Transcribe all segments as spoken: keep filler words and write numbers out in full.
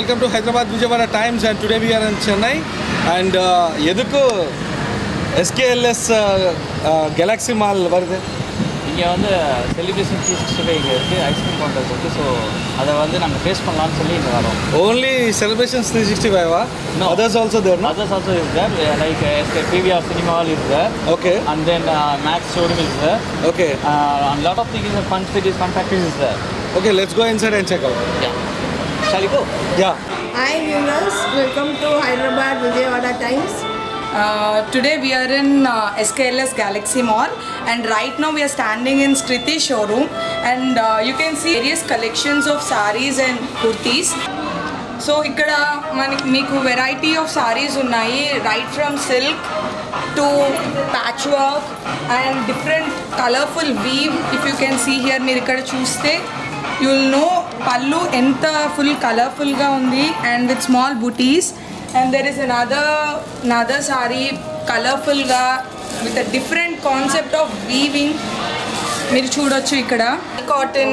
welcome to Hyderabad Vijayawada Times, and today we are in Chennai. And எதுக்கு S K L S Galaxy Mall வருது? இங்கே வந்து celebration three sixty five இங்கே இருக்குது, ice cream counter இருக்குது. So அதை வந்து நாங்கள் ஃபேஸ் பண்ணலாம்னு சொல்லி இங்கே வரோம். Only celebrations three sixty-five? No. Others also there, no? Others also is there, like uh, P V R Cinema Hall is there. Okay. And then uh, Max Showroom is there. Okay. Uh, and lot of things, uh, fun cities, fun factories is there. Okay, let's go inside and check out. Yeah. Shall we go? Yeah. Hi viewers, welcome to Hyderabad Vijayawada Times. Uh, today we are in uh, S K L S Galaxy Mall, and right now we are standing in Skriti showroom, and uh, you can see various collections of sarees and kurtis. So ikkada maniki meeku variety of sarees unnayi, right from silk to patchwork and different colorful weave. If you can see here, meer ikkada chuste you will know pallu enta full colorful ga undi and with small booties. And there is another another saree colorful ga with a different concept of weaving. Meer chudochu ikkada cotton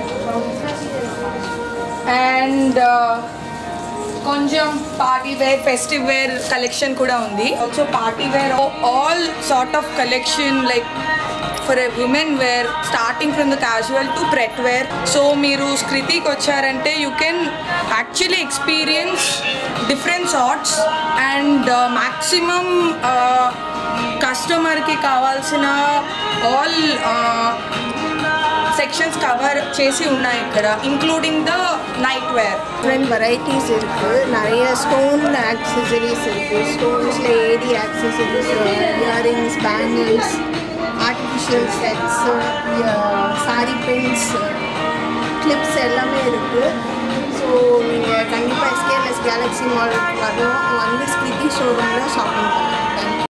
and uh, konjam party wear, festive wear collection kuda undi. Also party wear, all sort of collection like for a women wear, starting from the casual to pret wear. So meeru Skriti ki vacharante you can actually experience different sorts and uh, maximum uh, customer ki kavalsina all uh, sections cover chesi unnai ikkada, including the night wear. Different varieties irukku, nariya stone accessories irukku, stones la A D accessories, earrings, bangles, artificial sets, uh, saree pins, clips ellame irukku. So நீங்க கண்டிப்பா S K L S Galaxy Mall வரணும், வந்து Skriti showroom ல shopping பண்ணலாம்.